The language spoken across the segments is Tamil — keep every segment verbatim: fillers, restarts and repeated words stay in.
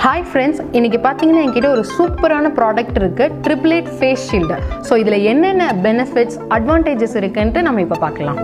Hi friends, இன்னைக்கு பாத்தீங்கன்னா என்கிட்ட ஒரு சூப்பரான ப்ராடக்ட் இருக்கு, ட்ரிப்ளேட் ஃபேஸ் ஷீல்ட். ஸோ இதுல என்னென்ன பெனிஃபிட்ஸ் அட்வான்டேஜஸ் இருக்குன்ட்டு நம்ம இப்போ பார்க்கலாம்.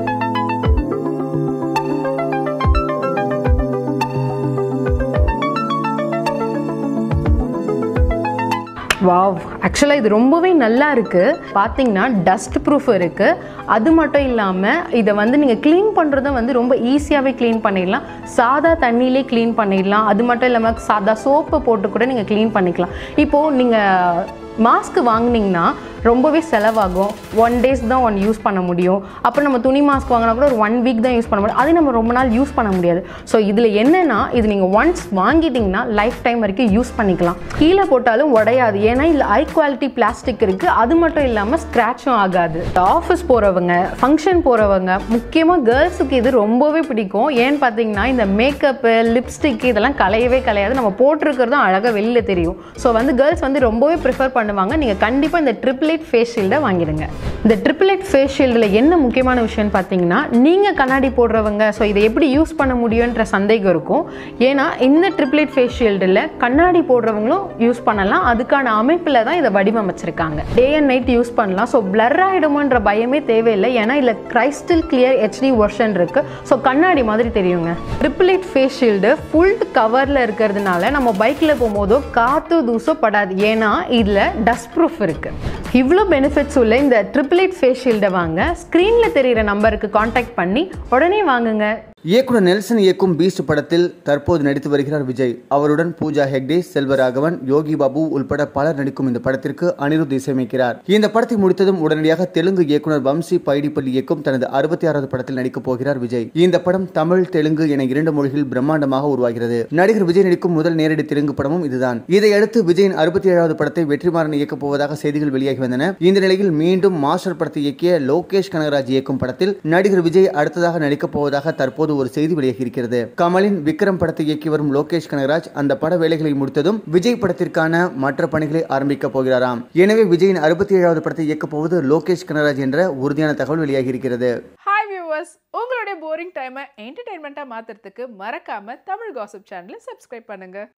வாவ், ஆக்சுவலாக இது ரொம்பவே நல்லா இருக்குது. பார்த்தீங்கன்னா டஸ்ட் ப்ரூஃப் இருக்குது. அது மட்டும் இல்லாமல் இதை வந்து நீங்கள் க்ளீன் பண்ணுறதும் வந்து ரொம்ப ஈஸியாகவே க்ளீன் பண்ணிடலாம். சாதா தண்ணியிலே க்ளீன் பண்ணிடலாம். அது மட்டும் இல்லாமல் சாதா சோப்பை போட்டு கூட நீங்கள் க்ளீன் பண்ணிக்கலாம். இப்போது நீங்கள் மாஸ்க் வாங்கினீங்கன்னா ரொம்பவே செலவாகும். ஒன் டேஸ் தான் ஒன் யூஸ் பண்ண முடியும். அப்புறம் நம்ம துணி மாஸ்க் வாங்கினா கூட ஒரு ஒன் வீக் தான் யூஸ் பண்ண முடியும். அதே நம்ம ரொம்ப நாள் யூஸ் பண்ண முடியாது. ஸோ இதில் என்னென்னா, இது நீங்கள் ஒன்ஸ் வாங்கிட்டீங்கன்னா லைஃப் டைம் வரைக்கும் யூஸ் பண்ணிக்கலாம். கீழே போட்டாலும் உடையாது, ஏன்னா இதில் ஹை குவாலிட்டி பிளாஸ்டிக் இருக்குது. அது மட்டும் இல்லாமல் ஸ்க்ராட்சும் ஆகாது. ஆஃபீஸ் போகிறவங்க, ஃபங்க்ஷன் போகிறவங்க, முக்கியமாக கேர்ள்ஸுக்கு இது ரொம்பவே பிடிக்கும். ஏன்னு பார்த்தீங்கன்னா இந்த மேக்கப்பு, லிப்ஸ்டிக் இதெல்லாம் கலையவே கலையாது. நம்ம போட்டிருக்கிறதும் அழகாக வெளியில் தெரியும். ஸோ வந்து கேர்ள்ஸ் வந்து ரொம்பவே ப்ரிஃபர் பண்ணுவாங்க. நீங்கள் கண்டிப்பாக இந்த ட்ரிப்ளேட் ஃபேஸ் ஷீல்டை வாங்கிடுங்க. இந்த ட்ரிப்ளேட் ஃபேஸ் ஷீல்டில் என்ன முக்கியமான விஷயம்னு பார்த்தீங்கன்னா, நீங்கள் கண்ணாடி போடுறவங்க ஸோ இதை எப்படி யூஸ் பண்ண முடியுன்ற சந்தேகம் இருக்கும். ஏன்னா இந்த ட்ரிப்ளேட் ஃபேஸ் ஷீல்டில் கண்ணாடி போடுறவங்களும் யூஸ் பண்ணலாம். அதுக்கான அமைப்பில் தான் இதை வடிவமைச்சிருக்காங்க. டே அண்ட் நைட் யூஸ் பண்ணலாம். ஸோ பிளர் ஆகிடுமோன்ற பயமே தேவையில்லை. ஏன்னா இல்லை கிரைஸ்டல் கிளியர் ஹெச்டி வெர்ஷன் இருக்குது. ஸோ கண்ணாடி மாதிரி தெரியுங்க. ட்ரிப்ளேட் ஃபேஸ் ஷீல்டு ஃபுல் கவரில் இருக்கிறதுனால நம்ம பைக்கில் போகும்போதோ காற்று தூசோ படாது. ஏன்னா இதில் டஸ்ட் ப்ரூஃப் இருக்குது. இவ்வளோ பெனிஃபிட்ஸ் உள்ள இந்த ட்ரிப்ளேட் ஃபேஸ் ஷீல்டை வாங்க ஸ்க்ரீனில் தெரிகிற நம்பருக்கு காண்டாக்ட் பண்ணி உடனே வாங்குங்க. இயக்குனர் நெல்சன் இயக்கும் பீஸ்ட் படத்தில் தற்போது நடித்து வருகிறார் விஜய். அவருடன் பூஜா ஹெக்டே, செல்வராகவன், யோகி பாபு உள்பட பலர் நடிக்கும் இந்த படத்திற்கு அனிருத் இசையமைக்கிறார். இந்த படத்தை முடித்ததும் உடனடியாக தெலுங்கு இயக்குனர் வம்சி பைடிப்பள்ளி இயக்கும் தனது அறுபத்தி ஆறாவது படத்தில் நடிக்கப் போகிறார் விஜய். இந்த படம் தமிழ், தெலுங்கு என இரண்டு மொழிகளில் பிரம்மாண்டமாக உருவாகிறது. நடிகர் விஜய் நடிக்கும் முதல் நேரடி தெலுங்கு படமும் இதுதான். இதையடுத்து விஜயின் அறுபத்தி ஏழாவது படத்தை வெற்றிமாறன் இயக்கப் போவதாக செய்திகள் வெளியாகி வந்தன. இந்த நிலையில் மீண்டும் மாஸ்டர் படத்தை இயக்கிய லோகேஷ் கனகராஜ் இயக்கும் படத்தில் நடிகர் விஜய் அடுத்ததாக நடிக்கப் போவதாக தற்போது ஒரு செய்தி வெளியாகி இருக்கிறது. கமலின் விக்ரம் படத்தை இயக்கி வரும் லோகேஷ் கனகராஜ் அந்த பட வேலைகளை முடித்ததும் விஜய் படத்திற்கான மற்ற பணிகளை ஆரம்பிக்க போகிறாராம். எனவே விஜயின் அறுபத்தி ஏழாவது படத்தை இயக்க போவது லோகேஷ் கனகராஜ் என்ற உறுதியான தகவல் வெளியாகி இருக்கிறது. ஹாய் வியூவர்ஸ், உங்களுடைய போரிங் டைமை என்டர்டைன்மெண்ட்டா மாத்துறதுக்கு மறக்காம தமிழ் காசிப் சேனலை சப்ஸ்கிரைப் பண்ணுங்க.